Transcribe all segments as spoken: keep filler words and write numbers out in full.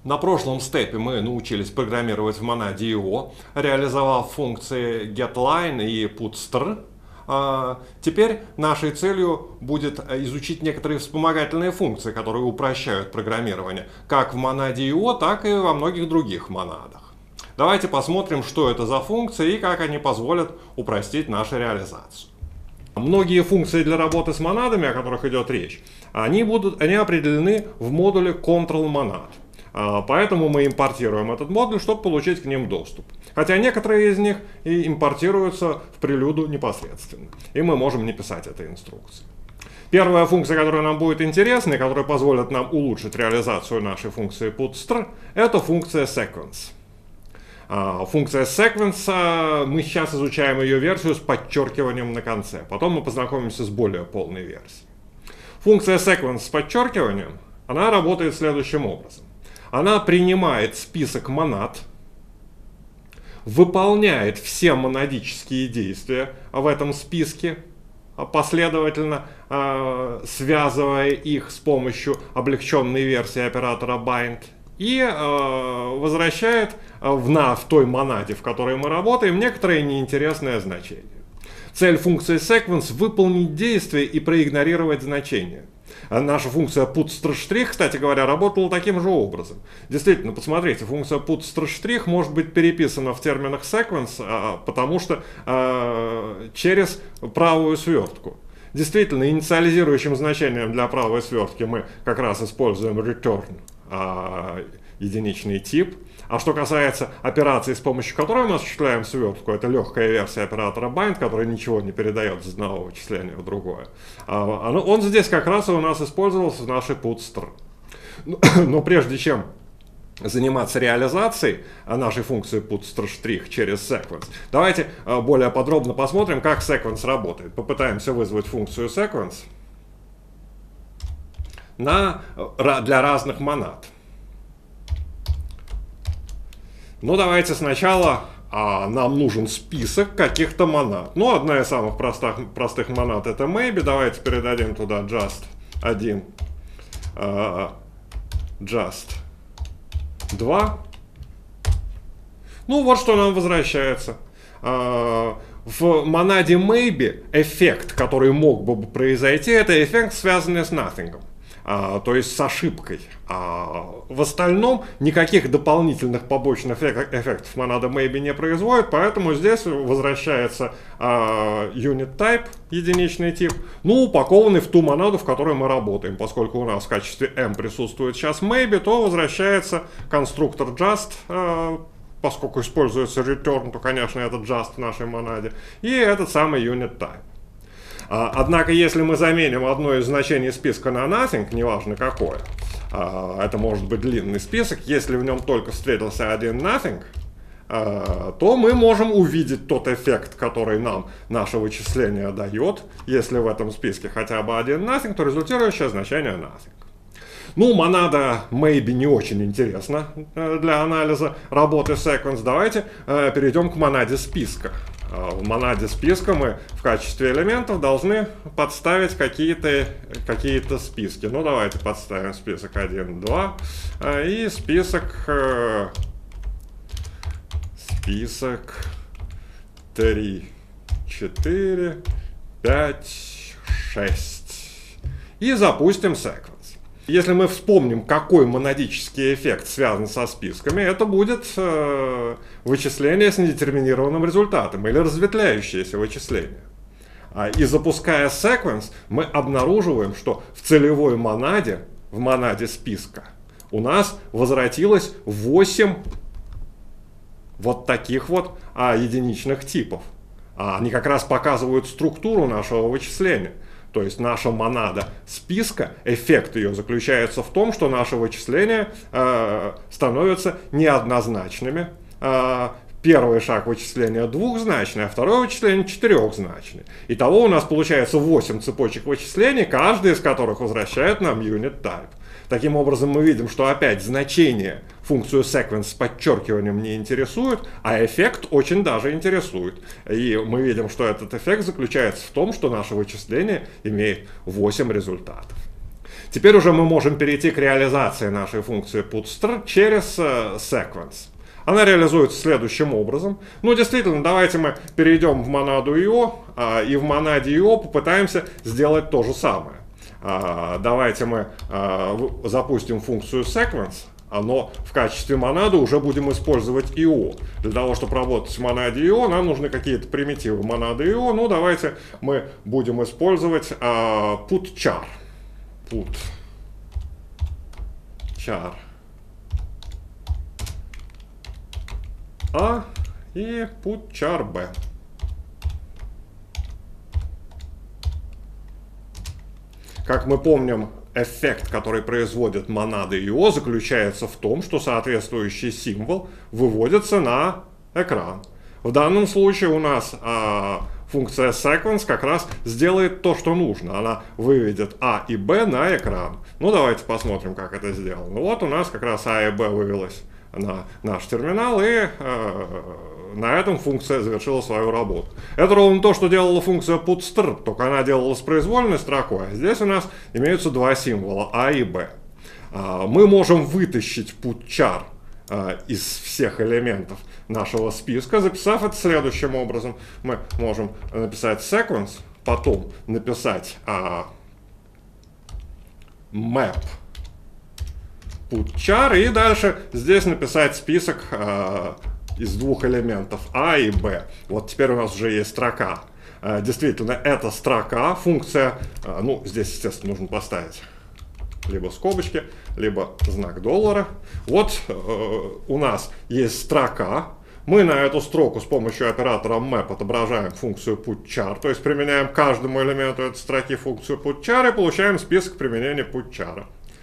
На прошлом степе мы научились программировать в монаде ай о, реализовав функции getLine и putstr. Теперь нашей целью будет изучить некоторые вспомогательные функции, которые упрощают программирование как в монаде ай о, так и во многих других монадах. Давайте посмотрим, что это за функции и как они позволят упростить нашу реализацию. Многие функции для работы с монадами, о которых идет речь, они, будут, они определены в модуле control-monad. Поэтому мы импортируем этот модуль, чтобы получить к ним доступ. Хотя некоторые из них и импортируются в прелюду непосредственно. И мы можем не писать этой инструкции. Первая функция, которая нам будет интересна и которая позволит нам улучшить реализацию нашей функции putstr, это функция sequence. Функция sequence, мы сейчас изучаем ее версию с подчеркиванием на конце. Потом мы познакомимся с более полной версией. Функция sequence с подчеркиванием, она работает следующим образом. Она принимает список монад, выполняет все монадические действия в этом списке, последовательно э, связывая их с помощью облегченной версии оператора bind, и э, возвращает в, на, в той монаде, в которой мы работаем, некоторое неинтересное значение. Цель функции sequence — выполнить действие и проигнорировать значение. Наша функция putstr', кстати говоря, работала таким же образом. Действительно, посмотрите, функция putstr' может быть переписана в терминах sequence, потому что э, через правую свертку. Действительно, инициализирующим значением для правой свертки мы как раз используем return, э, единичный тип. А что касается операции, с помощью которой мы осуществляем свертку, это легкая версия оператора bind, которая ничего не передает с одного вычисления в другое. Он здесь как раз и у нас использовался в нашей putstr. Но прежде чем заниматься реализацией нашей функции putstr' через sequence, давайте более подробно посмотрим, как sequence работает. Попытаемся вызвать функцию sequence на, для разных монад. Ну, давайте сначала а, нам нужен список каких-то монад. Ну, одна из самых простых, простых монад — это maybe. Давайте передадим туда just один, а, just два. Ну, вот что нам возвращается. А, в монаде maybe эффект, который мог бы произойти, это эффект, связанный с nothing. А, то есть с ошибкой. А в остальном никаких дополнительных побочных эффектов монада maybe не производит, поэтому здесь возвращается а, unit type, единичный тип, ну, упакованный в ту монаду, в которой мы работаем. Поскольку у нас в качестве m присутствует сейчас maybe, то возвращается конструктор just, а, поскольку используется return, то, конечно, это just в нашей монаде, и этот самый unit type. Однако, если мы заменим одно из значений списка на nothing, неважно какое, это может быть длинный список, если в нем только встретился один nothing, то мы можем увидеть тот эффект, который нам наше вычисление дает. Если в этом списке хотя бы один nothing, то результирующее значение nothing. Ну, монада maybe не очень интересна для анализа работы sequence. Давайте перейдем к монаде списка. В монаде списка мы в качестве элементов должны подставить какие-то какие-то списки. Ну, давайте подставим список один, два и список, список три, четыре, пять, шесть. И запустим sequence. Если мы вспомним, какой монадический эффект связан со списками, это будет э, вычисление с недетерминированным результатом или разветвляющееся вычисление. А, и запуская sequence, мы обнаруживаем, что в целевой монаде, в монаде списка, у нас возвратилось восемь вот таких вот а, единичных типов. А, они как раз показывают структуру нашего вычисления. То есть наша монада списка, эффект ее заключается в том, что наши вычисления э, становятся неоднозначными. Э, первый шаг вычисления двухзначный, а второе вычисление четырехзначный. Итого у нас получается восемь цепочек вычислений, каждая из которых возвращает нам unit type. Таким образом, мы видим, что опять значение функцию sequence с подчеркиванием не интересует, а эффект очень даже интересует. И мы видим, что этот эффект заключается в том, что наше вычисление имеет восемь результатов. Теперь уже мы можем перейти к реализации нашей функции putstr через uh, sequence. Она реализуется следующим образом. Ну, действительно, давайте мы перейдем в монаду io, uh, и в монаде io попытаемся сделать то же самое. Uh, давайте мы uh, запустим функцию sequence, но в качестве монады уже будем использовать io. Для того, чтобы работать в монаде io, нам нужны какие-то примитивы монады io. Ну, давайте мы будем использовать uh, putchar. Putchar. А и putchar b. Как мы помним, эффект, который производит монада io, заключается в том, что соответствующий символ выводится на экран. В данном случае у нас а, функция sequence как раз сделает то, что нужно. Она выведет а и b на экран. Ну, давайте посмотрим, как это сделано. Вот у нас как раз а и b вывелось на наш терминал, и э, на этом функция завершила свою работу. Это ровно то, что делала функция putstr, только она делала с произвольной строкой. А здесь у нас имеются два символа а и b. Э, мы можем вытащить putchar э, из всех элементов нашего списка, записав это следующим образом. Мы можем написать sequence, потом написать э, map putchar, и дальше здесь написать список э, из двух элементов а и b. Вот теперь у нас уже есть строка. Э, действительно, это строка, функция, э, ну, здесь, естественно, нужно поставить либо скобочки, либо знак доллара. Вот э, у нас есть строка. Мы на эту строку с помощью оператора map отображаем функцию putchar, то есть применяем каждому элементу этой строки функцию putchar и получаем список применения putchar.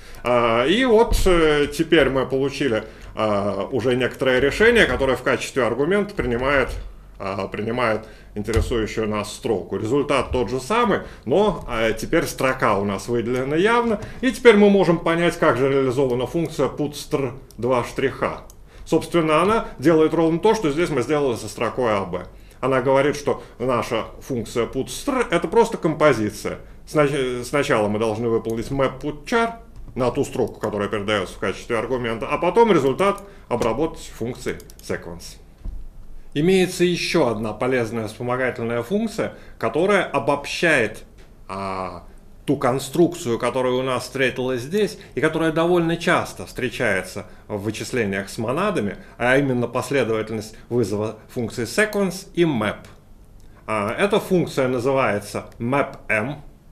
И вот теперь мы получили уже некоторое решение, которое в качестве аргумента принимает, принимает интересующую нас строку. Результат тот же самый, но теперь строка у нас выделена явно. И теперь мы можем понять, как же реализована функция putstr два штриха. Собственно, она делает ровно то, что здесь мы сделали со строкой а бэ. Она говорит, что наша функция putstr это просто композиция. Сначала мы должны выполнить map putchar на ту строку, которая передается в качестве аргумента, а потом результат обработать функцией sequence. Имеется еще одна полезная вспомогательная функция, которая обобщает а, ту конструкцию, которая у нас встретилась здесь, и которая довольно часто встречается в вычислениях с монадами, а именно последовательность вызова функции sequence и map. А, эта функция называется mapm,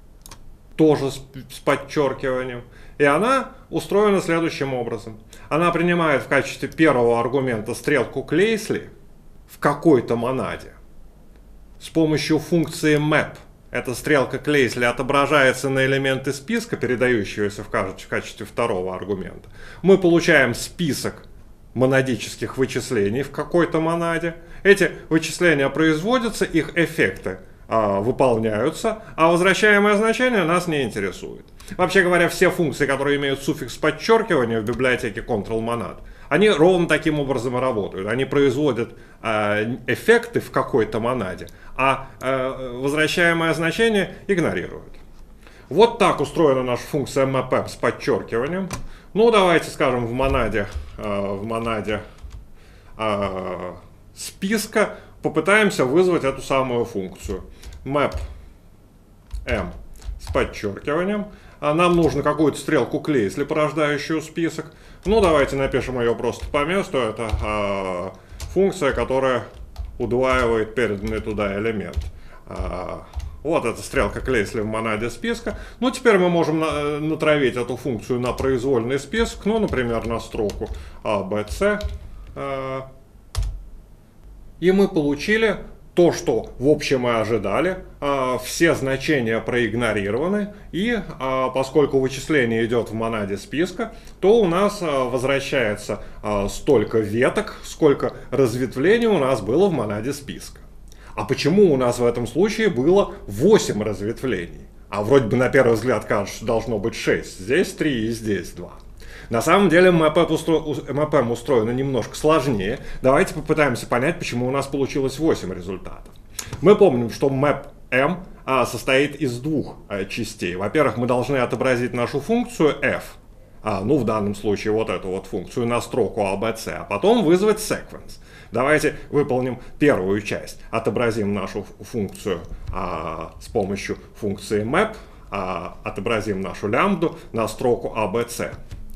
тоже с, с подчеркиванием. И она устроена следующим образом. Она принимает в качестве первого аргумента стрелку Клейсли в какой-то монаде. С помощью функции map эта стрелка Клейсли отображается на элементы списка, передающегося в качестве второго аргумента. Мы получаем список монадических вычислений в какой-то монаде. Эти вычисления производятся, их эффекты а, выполняются, а возвращаемое значение нас не интересует. Вообще говоря, все функции, которые имеют суффикс подчеркивания в библиотеке control-monad, они ровно таким образом и работают. Они производят э, эффекты в какой-то монаде, а э, возвращаемое значение игнорируют. Вот так устроена наша функция mapm с подчеркиванием. Ну, давайте скажем, в монаде, э, в монаде э, списка попытаемся вызвать эту самую функцию. mapm с подчеркиванием. А нам нужно какую-то стрелку Клейсли, порождающую список. Ну, давайте напишем ее просто по месту. Это а, функция, которая удваивает переданный туда элемент. А, вот эта стрелка Клейсли в монаде списка. Ну, теперь мы можем на, натравить эту функцию на произвольный список. Ну, например, на строку а бэ цэ. А, и мы получили то, что в общем мы ожидали. А, все значения проигнорированы. И а, поскольку вычисление идет в монаде списка, то у нас а, возвращается а, столько веток, сколько разветвлений у нас было в монаде списка. А почему у нас в этом случае было восемь разветвлений? А вроде бы на первый взгляд кажется, что должно быть шесть. Здесь три и здесь два. На самом деле mapm устроено немножко сложнее. Давайте попытаемся понять, почему у нас получилось восемь результатов. Мы помним, что mapm а, состоит из двух а, частей. Во-первых, мы должны отобразить нашу функцию f, а, ну в данном случае вот эту вот функцию на строку A B C, а потом вызвать sequence. Давайте выполним первую часть. Отобразим нашу функцию а, с помощью функции map, а, отобразим нашу лямбду на строку A B C.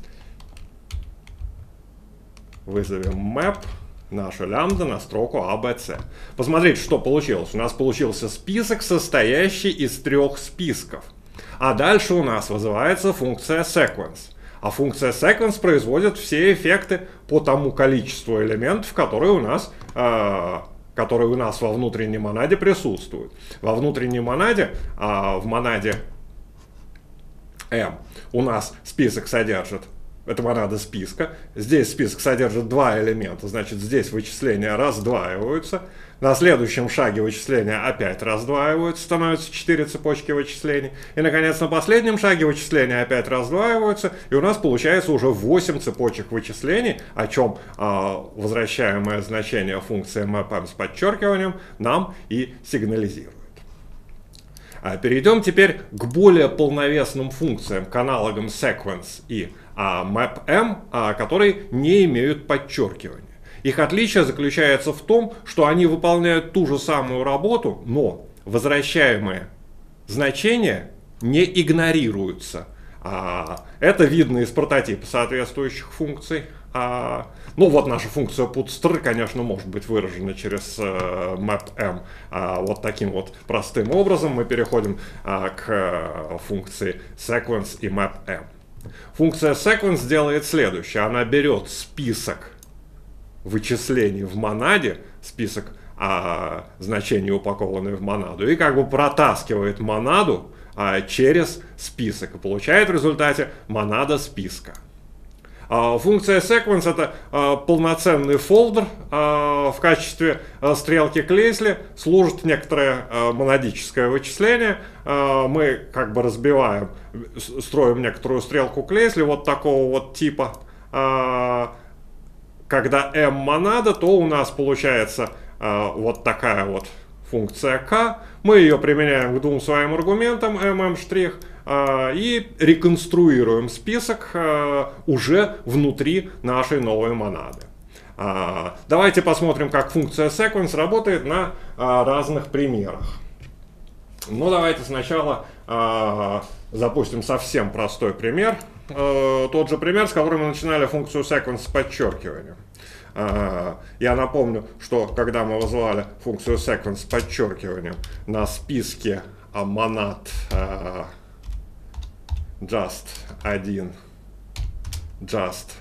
Вызовем map, наша лямбда на строку A B C. Посмотрите, что получилось. У нас получился список, состоящий из трех списков. А дальше у нас вызывается функция sequence. А функция sequence производит все эффекты по тому количеству элементов, которые у нас, э, которые у нас во внутренней монаде присутствуют. Во внутренней монаде, э, в монаде M, у нас список содержит, это монада списка, здесь список содержит два элемента, значит здесь вычисления раздваиваются. На следующем шаге вычисления опять раздваиваются, становятся четыре цепочки вычислений. И, наконец, на последнем шаге вычисления опять раздваиваются, и у нас получается уже восемь цепочек вычислений, о чем э, возвращаемое значение функции mapm с подчеркиванием нам и сигнализирует. А перейдем теперь к более полновесным функциям, к аналогам sequence и а, mapm, а, которые не имеют подчеркивания. Их отличие заключается в том, что они выполняют ту же самую работу, но возвращаемые значения не игнорируются. А, это видно из прототипа соответствующих функций. А, ну вот наша функция putstr, конечно, может быть выражена через uh, mapm а, вот таким вот простым образом. Мы переходим а, к а, функции sequence и mapm. Функция sequence делает следующее. Она берет список вычислений в монаде, список а, значений, упакованных в монаду, и как бы протаскивает монаду а, через список и получает в результате монада списка. А, функция sequence — это а, полноценный фолдер. А, в качестве а, стрелки Клейсли служит некоторое а, монадическое вычисление. А, мы как бы разбиваем, строим некоторую стрелку Клейсли вот такого вот типа. А, Когда m монада, то у нас получается э, вот такая вот функция k. Мы ее применяем к двум своим аргументам mm' э, и реконструируем список э, уже внутри нашей новой монады. Э, давайте посмотрим, как функция sequence работает на э, разных примерах. Ну, давайте сначала э, запустим совсем простой пример. Э, тот же пример, с которым мы начинали функцию sequence с подчеркиванием. Э, я напомню, что когда мы вызывали функцию sequence с подчеркиванием на списке э, монад э, just один, just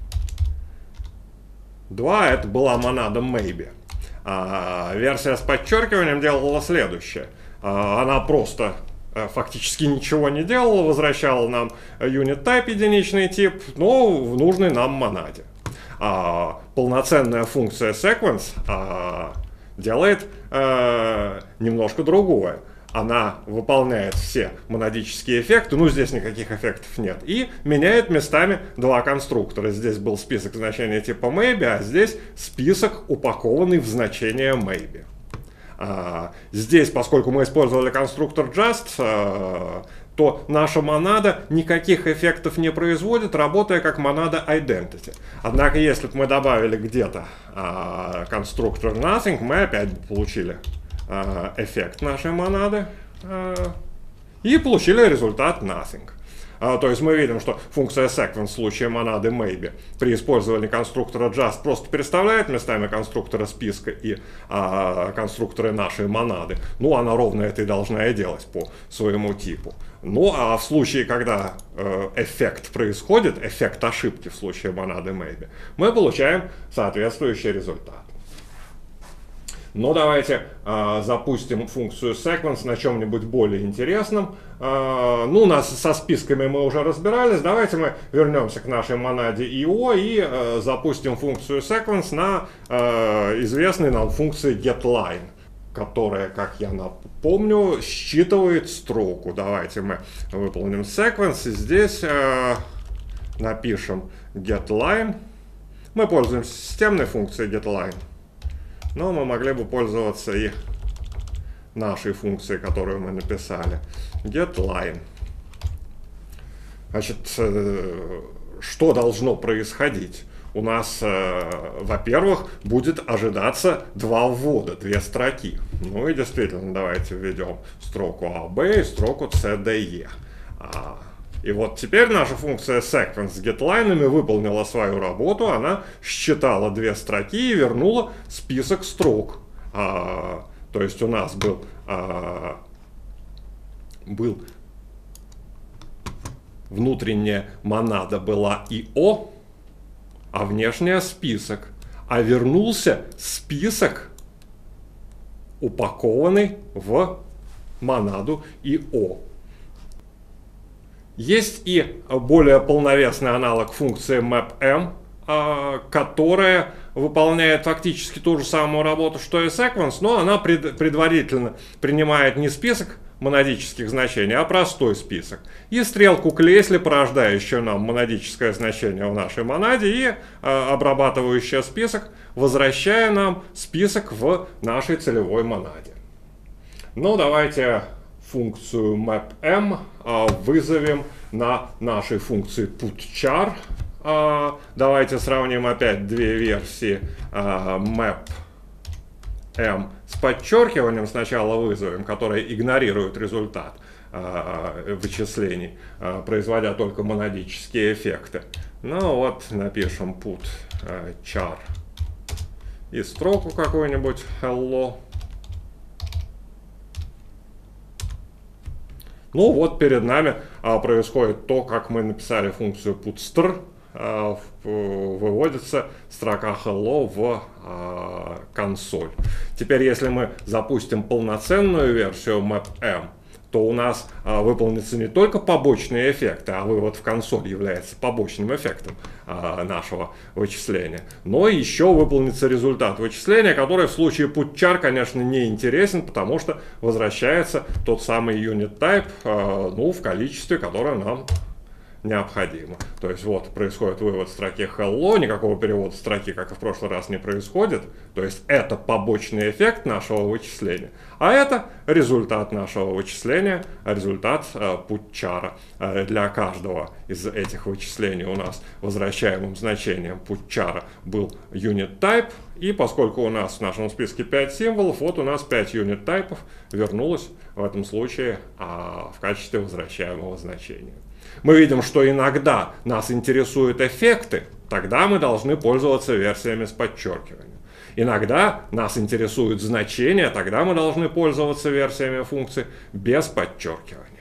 два, это была монада maybe. А версия с подчеркиванием делала следующее. Она просто фактически ничего не делала, возвращала нам unit type, единичный тип, но в нужной нам монаде. А полноценная функция sequence а, делает а, немножко другое. Она выполняет все монадические эффекты, ну здесь никаких эффектов нет, и меняет местами два конструктора. Здесь был список значения типа maybe, а здесь список, упакованный в значение maybe. А, здесь, поскольку мы использовали конструктор just, а, то наша монада никаких эффектов не производит, работая как монада identity. Однако, если бы мы добавили где-то а, конструктор nothing, мы опять бы получили а, эффект нашей монады а, и получили результат nothing. А, то есть мы видим, что функция sequence в случае монады maybe при использовании конструктора just просто переставляет местами конструктора списка и а, конструкторы нашей монады. Ну, она ровно это и должна и делать по своему типу. Ну, а в случае, когда э, эффект происходит, эффект ошибки в случае монады maybe, мы получаем соответствующий результат. Но давайте э, запустим функцию sequence на чем-нибудь более интересном. Э, ну, у нас со списками мы уже разбирались. Давайте мы вернемся к нашей монаде ай о и э, запустим функцию sequence на э, известной нам функции getLine, которая, как я напомню, считывает строку. Давайте мы выполним sequence и здесь э, напишем getLine. Мы пользуемся системной функцией getLine. Но мы могли бы пользоваться и нашей функции, которую мы написали. getLine. Значит, что должно происходить? У нас, во-первых, будет ожидаться два ввода, две строки. Ну и действительно, давайте введем строку эй би и строку си ди и. И вот теперь наша функция sequence с getLine выполнила свою работу. Она считала две строки и вернула список строк. А, то есть у нас был, а, был внутренняя монада была ай о, а внешняя список. А вернулся список, упакованный в монаду ай о. Есть и более полновесный аналог функции mapm, которая выполняет фактически ту же самую работу, что и sequence, но она пред, предварительно принимает не список монадических значений, а простой список. И стрелку к лесли, порождающую нам монадическое значение в нашей монаде, и э, обрабатывающая список, возвращая нам список в нашей целевой монаде. Ну, давайте функцию mapm э, вызовем на нашей функции putChar. Э, давайте сравним опять две версии э, mapm с подчеркиванием. Сначала вызовем, который игнорирует результат э, вычислений, э, производя только монадические эффекты. Ну вот, напишем putChar и строку какую-нибудь hello. Ну вот перед нами а, происходит то, как мы написали функцию putStr, а, в, выводится строка hello в а, консоль. Теперь, если мы запустим полноценную версию mapm, то у нас а, выполнится не только побочные эффекты, а вывод в консоль является побочным эффектом а, нашего вычисления, но еще выполнится результат вычисления, который в случае putChar, конечно, не интересен, потому что возвращается тот самый unit type, а, ну, в количестве, которое нам необходимо. То есть вот происходит вывод строки hello, никакого перевода строки, как и в прошлый раз, не происходит. То есть это побочный эффект нашего вычисления, а это результат нашего вычисления, результат э, putChar. Э, для каждого из этих вычислений у нас возвращаемым значением putChar был unit type, и поскольку у нас в нашем списке пять символов, вот у нас пять unit type вернулось в этом случае а, в качестве возвращаемого значения. Мы видим, что иногда нас интересуют эффекты, тогда мы должны пользоваться версиями с подчеркиванием. Иногда нас интересуют значения, тогда мы должны пользоваться версиями функций без подчеркивания.